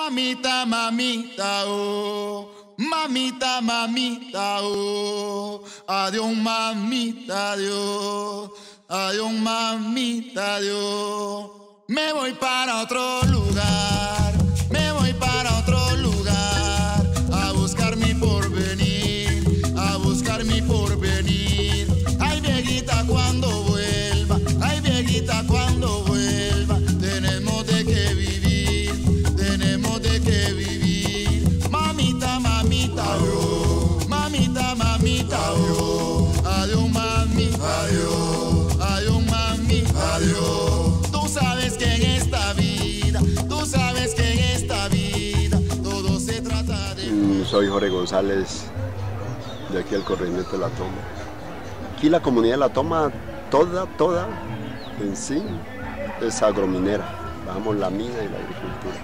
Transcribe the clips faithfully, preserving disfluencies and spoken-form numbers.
Mamita, mamita, oh, mamita, mamita, oh, adiós, mamita, adiós, adiós, mamita, adiós. Me voy para otro lugar, me voy para otro lugar, a buscar mi porvenir, a buscar mi porvenir. Ay, viejita, cuando vuelva, ay, viejita, cuando vuelva, tenemos de qué vivir, tenemos de qué vivir. Mamita, mamita, adiós, mamita, mamita, adiós, adiós, mami, adiós, adiós, mami, adiós. Tú sabes que en esta vida, tú sabes que en esta vida, todo se trata de... Mm, soy Jorge González, de aquí al corregimiento de La Toma. Aquí la comunidad de La Toma, toda, toda, en sí, es agrominera. Trabajamos la mina y la agricultura.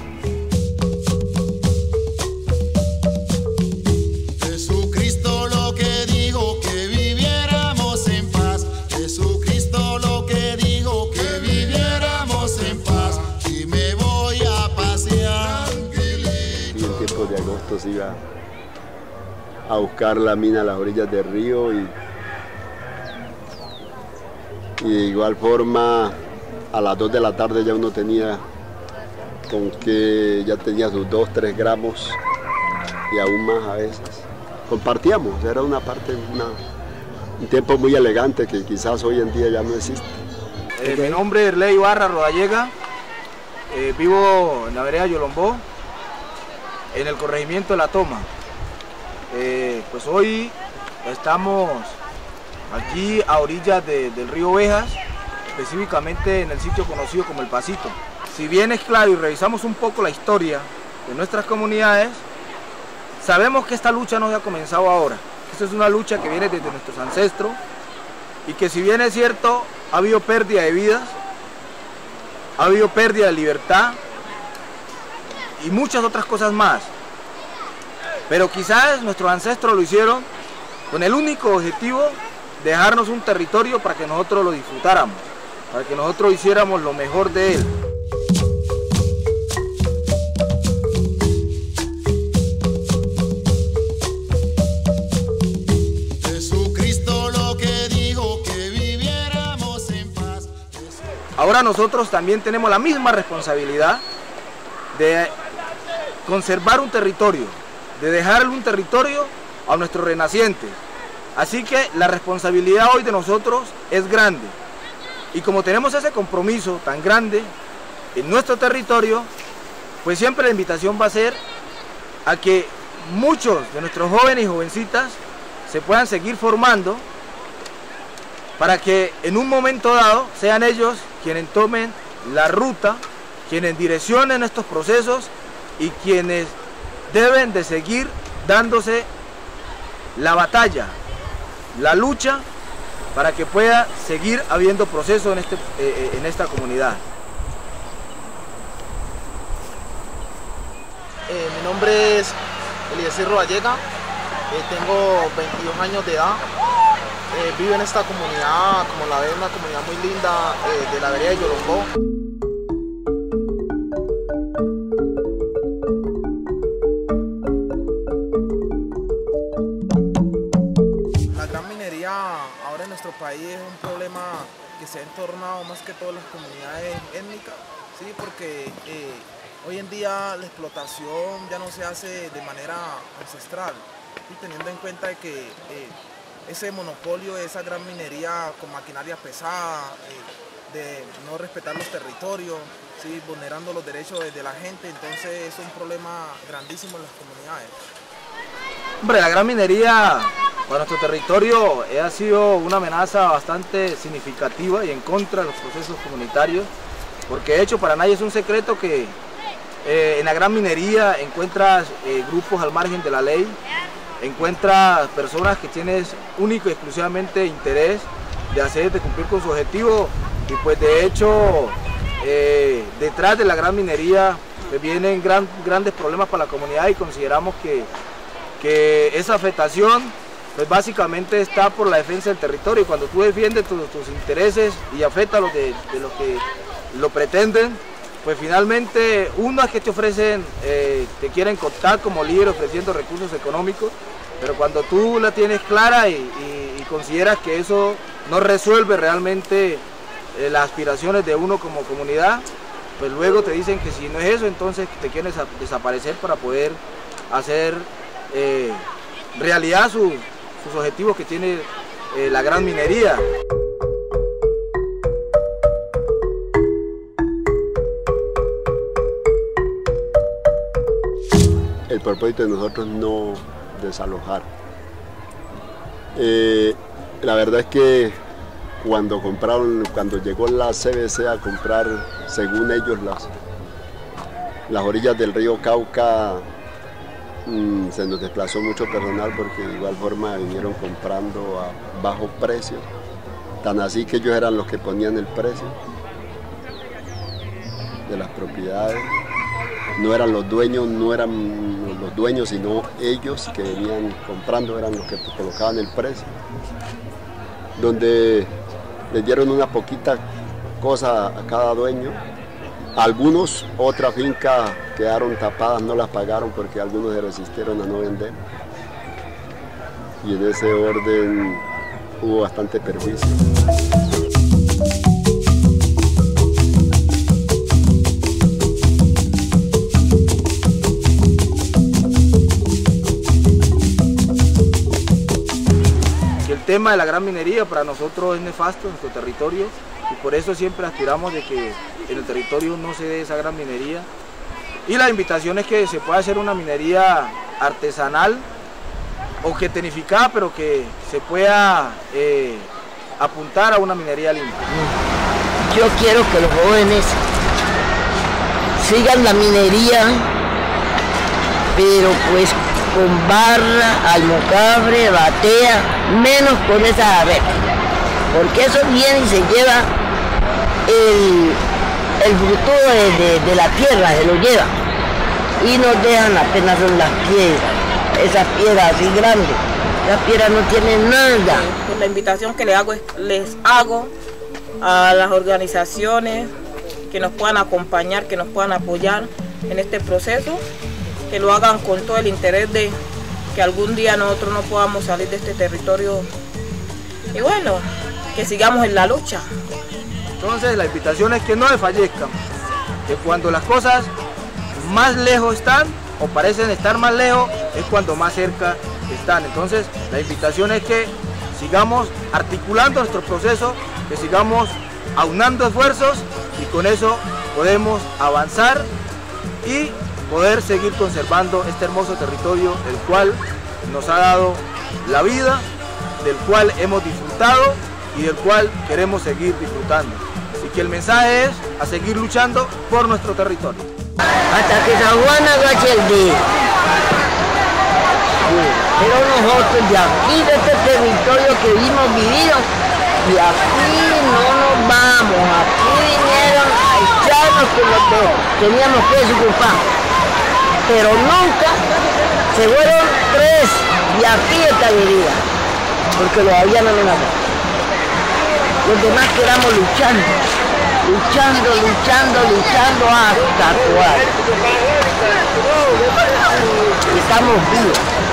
Jesucristo lo que dijo, que viviéramos en paz. Jesucristo lo que dijo, que viviéramos en paz. Y me voy a pasear. Y en tiempos de agosto se iba a buscar la mina a las orillas del río y, y de igual forma a las dos de la tarde ya uno tenía con que ya tenía sus dos, tres gramos y aún más a veces. Compartíamos, era una parte, una, un tiempo muy elegante que quizás hoy en día ya no existe. Eh, mi nombre es Erley Ibarra Rodallega, eh, vivo en la vereda Yolombó, en el corregimiento de La Toma. Eh, pues hoy estamos aquí a orillas de, del río Ovejas, específicamente en el sitio conocido como El Pasito. Si bien es claro y revisamos un poco la historia de nuestras comunidades, sabemos que esta lucha no había comenzado ahora. Esta es una lucha que viene desde nuestros ancestros y que, si bien es cierto, ha habido pérdida de vidas, ha habido pérdida de libertad y muchas otras cosas más. Pero quizás nuestros ancestros lo hicieron con el único objetivo de dejarnos un territorio para que nosotros lo disfrutáramos, para que nosotros hiciéramos lo mejor de él. Jesucristo lo que dijo, que viviéramos en paz. Ahora nosotros también tenemos la misma responsabilidad de conservar un territorio, de dejarle un territorio a nuestros renacientes. Así que la responsabilidad hoy de nosotros es grande. Y como tenemos ese compromiso tan grande en nuestro territorio, pues siempre la invitación va a ser a que muchos de nuestros jóvenes y jovencitas se puedan seguir formando para que en un momento dado sean ellos quienes tomen la ruta, quienes direccionen estos procesos y quienes deben de seguir dándose la batalla, la lucha, para que pueda seguir habiendo proceso en, este, eh, en esta comunidad. Eh, mi nombre es Eliezer Rodallega, eh, tengo veintidós años de edad, eh, vivo en esta comunidad, como la ven, una comunidad muy linda eh, de la vereda de Yolombó. Ahora en nuestro país es un problema que se ha entornado más que todo en las comunidades étnicas, ¿sí? Porque eh, hoy en día la explotación ya no se hace de manera ancestral, y teniendo en cuenta que eh, ese monopolio de esa gran minería con maquinaria pesada, eh, de no respetar los territorios, ¿sí? Vulnerando los derechos de, de la gente, entonces es un problema grandísimo en las comunidades. Hombre, la gran minería para nuestro territorio ha sido una amenaza bastante significativa y en contra de los procesos comunitarios, porque de hecho para nadie es un secreto que eh, en la gran minería encuentras eh, grupos al margen de la ley, encuentras personas que tienen único y exclusivamente interés de hacer, de cumplir con su objetivo, y pues de hecho eh, detrás de la gran minería pues, vienen gran, grandes problemas para la comunidad, y consideramos que, que esa afectación pues básicamente está por la defensa del territorio. Y cuando tú defiendes tus, tus intereses y afectas a los de, de los que lo pretenden, pues finalmente uno es que te ofrecen, eh, te quieren contar como líder ofreciendo recursos económicos, pero cuando tú la tienes clara y, y, y consideras que eso no resuelve realmente eh, las aspiraciones de uno como comunidad, pues luego te dicen que si no es eso, entonces te quieren desaparecer para poder hacer eh, realidad sus, sus objetivos que tiene eh, la gran minería. El propósito de nosotros no desalojar. Eh, la verdad es que cuando compraron, cuando llegó la C B C a comprar, según ellos, las, las orillas del río Cauca, mmm, se nos desplazó mucho personal porque de igual forma vinieron comprando a bajo precio, tan así que ellos eran los que ponían el precio de las propiedades. No eran los dueños, no eran los dueños, sino ellos que venían comprando, eran los que colocaban el precio. Donde les dieron una poquita cosa a cada dueño. Algunos, otra finca quedaron tapadas, no las pagaron porque algunos se resistieron a no vender. Y en ese orden hubo bastante perjuicio. El tema de la gran minería para nosotros es nefasto en nuestro territorio y por eso siempre aspiramos de que en el territorio no se dé esa gran minería. Y la invitación es que se pueda hacer una minería artesanal o que tecnificada, pero que se pueda eh, apuntar a una minería limpia. Yo quiero que los jóvenes sigan la minería, pero pues con barra, almocabre, batea, menos con esa red, porque eso viene y se lleva el, el fruto de, de, de la tierra, se lo lleva y nos dejan apenas son las piedras, esas piedras así grandes, las piedras no tienen nada. Pues la invitación que les hago, es, les hago a las organizaciones que nos puedan acompañar, que nos puedan apoyar en este proceso, que lo hagan con todo el interés de que algún día nosotros no podamos salir de este territorio y bueno, que sigamos en la lucha. Entonces la invitación es que no desfallezcan, que cuando las cosas más lejos están o parecen estar más lejos es cuando más cerca están. Entonces la invitación es que sigamos articulando nuestro proceso, que sigamos aunando esfuerzos y con eso podemos avanzar y poder seguir conservando este hermoso territorio, el cual nos ha dado la vida, del cual hemos disfrutado y del cual queremos seguir disfrutando. Así que el mensaje es a seguir luchando por nuestro territorio. Hasta que San Juan agache el día. Pero nosotros de aquí, de este territorio que hemos vivido, y aquí no nos vamos, aquí vinieron a echarnos con lo que teníamos que desocupar. Pero nunca se fueron tres de aquí de Tallería, porque los habían amenazado. Los demás quedamos luchando, luchando, luchando, luchando hasta actuar. Estamos vivos.